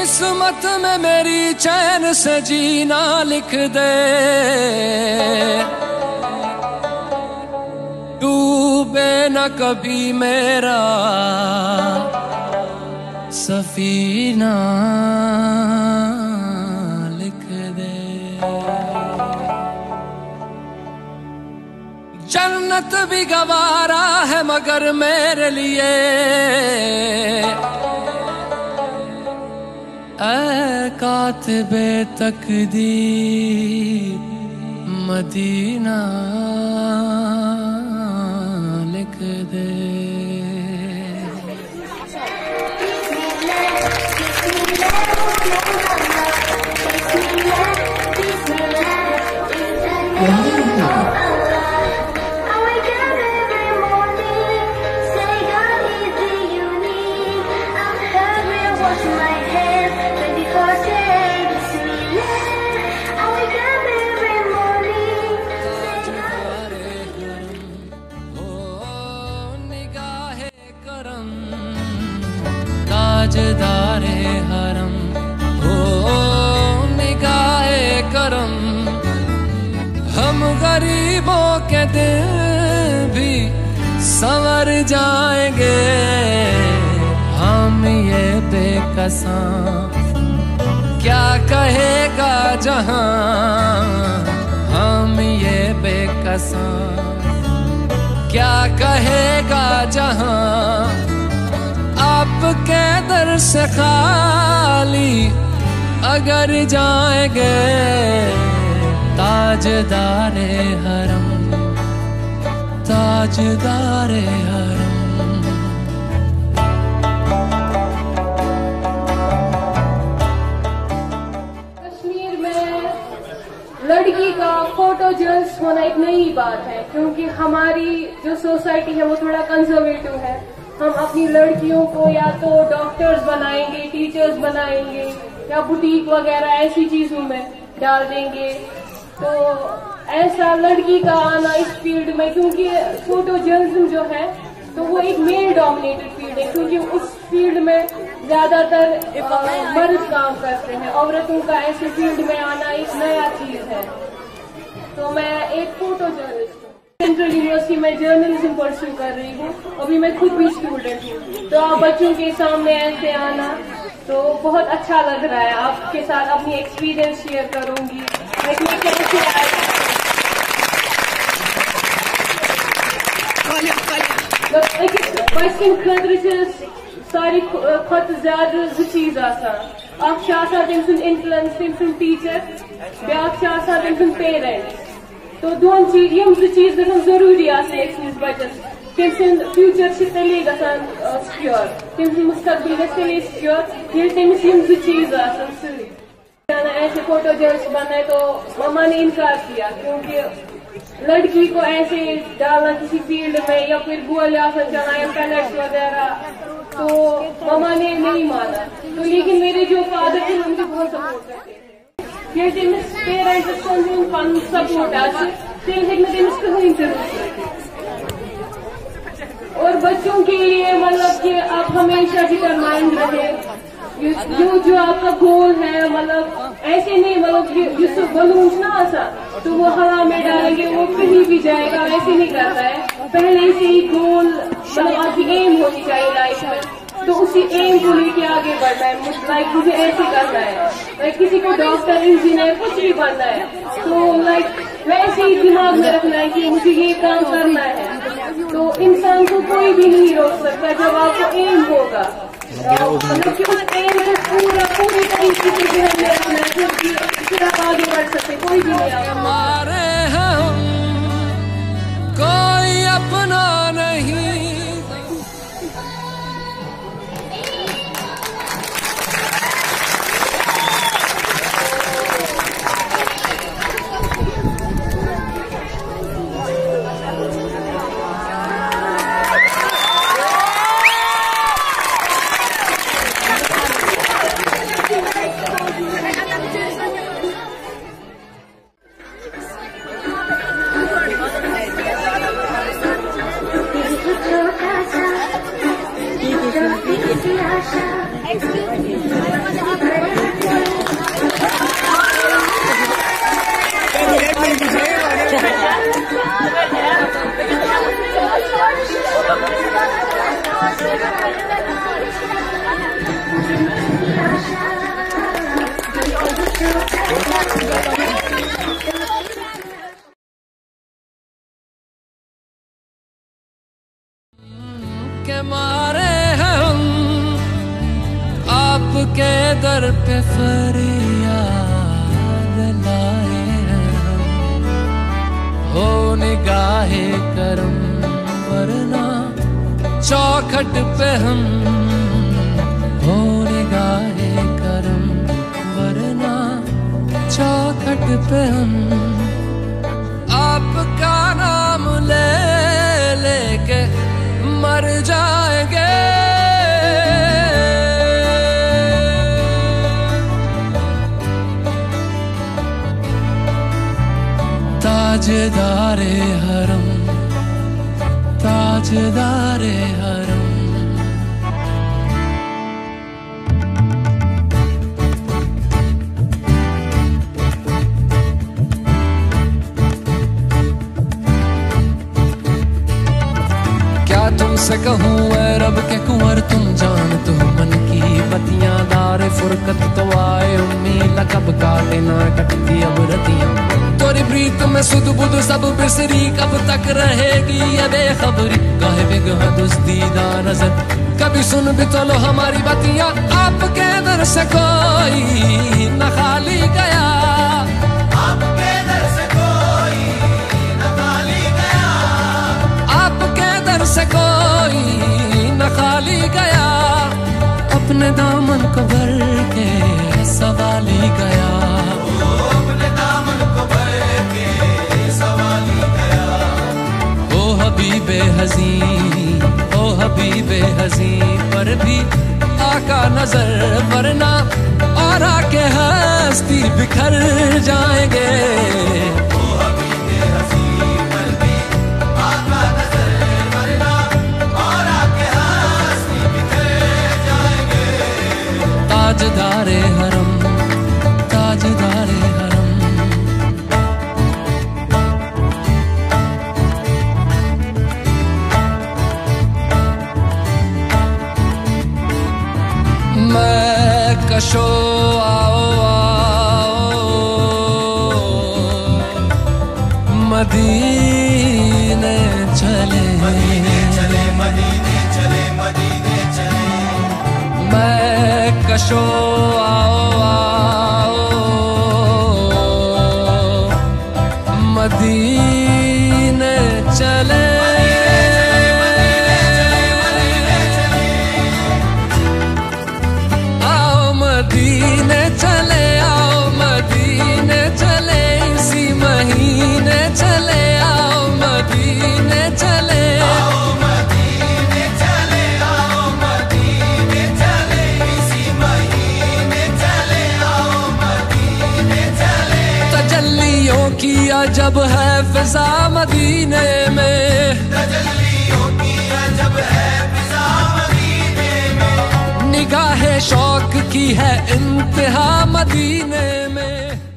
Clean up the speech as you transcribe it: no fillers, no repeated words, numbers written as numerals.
किस्मत में मेरी चैन से जीना लिख दे, डूबे न कभी मेरा सफीना लिख दे। जन्नत भी गवारा है मगर मेरे लिए ऐ कातिबे तकदीर मदीना लिख दे। ताजदारे हरम हो निगाहे करम, हम गरीबों के दिल भी संवर जाएंगे। हम ये बेकसां क्या कहेगा जहां, हम ये बेकसां क्या कहेगा जहां। आपके दर से खाली अगर जाएंगे, ताजदारे हरम ताजदारे हरम। कश्मीर में लड़की का फोटो जर्नलिस्ट होना एक नई बात है, क्योंकि हमारी जो सोसाइटी है वो थोड़ा कंजर्वेटिव है। हम अपनी लड़कियों को या तो डॉक्टर्स बनाएंगे, टीचर्स बनाएंगे या बुटीक वगैरह ऐसी चीजों में डाल देंगे। तो ऐसा लड़की का आना इस फील्ड में, क्योंकि फोटो जर्नलिज्म जो है तो वो एक मेल डोमिनेटेड फील्ड है, क्योंकि उस फील्ड में ज्यादातर मर्द काम करते हैं। औरतों का ऐसे फील्ड में आना एक नया चीज है। तो मैं एक फोटो जर्नलिस्ट सेंट्रल यूनिवर्सिटी में जर्नलिज्म परस्यू कर रही हूँ। अभी मैं खुद भी स्टूडेंट हूँ, तो आप बच्चों के सामने ऐसे आना तो बहुत अच्छा लग रहा है। आपके साथ अपनी एक्सपीरियंस शेयर करूंगी। मैं कैसे बच्चन खतर सारी खुद ज्यादा ज चीज तम सुन इन्फ्लुएंस, तम सुन टीचर, ब्या तम सुन पेरेंट्स। तो दोन चीज यम ज चीज गन जरूरी अकिस बच्चस। तम सुंद फ्यूचर तेले गसान सिक्योर, तम सुंद मुस्तकबिल गस तेले सिक्योर ये तमिस यम ज चीज ऐसे फोटो जर्नलिस्ट बनाए। तो मम्मा ने इनकार किया, क्योंकि लड़की को ऐसे डालना किसी फील्ड में या फिर गोल चला या पैलेट्स वगैरह, तो मम्मा ने नहीं माना। तो लेकिन मेरे जो फादर थे उनसे बहुत सपोर्ट करते। ये तमिस पेरेंट्स पन सपोर्ट तमिस कहीं जरूरत। और बच्चों के लिए मतलब कि आप हमेशा डिटरमाइंड रहे। जो आपका गोल है, मतलब ऐसे नहीं मतलब जिस बलून ना आसा तो वो हवा में डालेंगे वो कहीं भी जाएगा, वैसे नहीं करता है। पहले से ही गोल मतलब आपकी एम होनी चाहिए लाइफ में, तो उसी एम को लेके आगे बढ़ना है। लाइक मुझे ऐसे करना है, लाइक किसी को डॉक्टर, इंजीनियर कुछ भी बनना है, तो लाइक वैसे ही दिमाग में रखना है कि मुझे ये काम करना है। तो इंसान को कोई भी नहीं रोक सकता जब आपको एम होगा। मतलब कि उस एम से पूरी तरीके से रखना है, फिर आप आगे बढ़ सकते। कोई भी नहीं हमारे हम कोई अपना नहीं। Excuse me. के मारे हैं हम, आपके दर पे फरियाद लाए हैं हम। हो निगाहे करम वरना चौखट पे हम, हो निगाहे करम वरना चौखट पे हम। आपका नाम ले लेके मर जाएंगे। ताजदारे हरम, ताजदारे हरम। तुमसे कहूँ ऐ रब के कुंवर तुम जानते हो मन की बतियां। दारे फुरकत तो आए उम्मीद कब काटे ना कटती अब रतियां। तोरी प्रीत में सुध बुध सब बिसरी, कब तक रहेगी ये बेखबरी। गाहे बेगह दुस्तीदा नजर कभी सुन भी तो लो हमारी बतियां। आपके दर से कोई न खाली गया, आपके दर से कोई न खाली गया, आपके दर से कोई न खाली गया। अपने दामन को भर के सवाली गया, अपने दामन को भर के सवाली गया। ओ हबीबे हज़ी, ओ हबीबे हज़ी पर भी आका नजर वरना और आके हस्ती बिखर जाएंगे। ताजदारे हरम, ताजदारे हरम। मैं कशो आओ आओ मदीने चले, मदीने चले, मदीने चले, मदीने चले। मैं कशो आओ आओ मदीने चले, आओ मदीने चले, आओ मदीने चले। इसी महीने चले, आओ मदीने चले, किया जब है फिजा मदीने में, तजल्लियों किया जब है फिजा मदीने में। निगाहे शौक की है इंतहा मदीने में।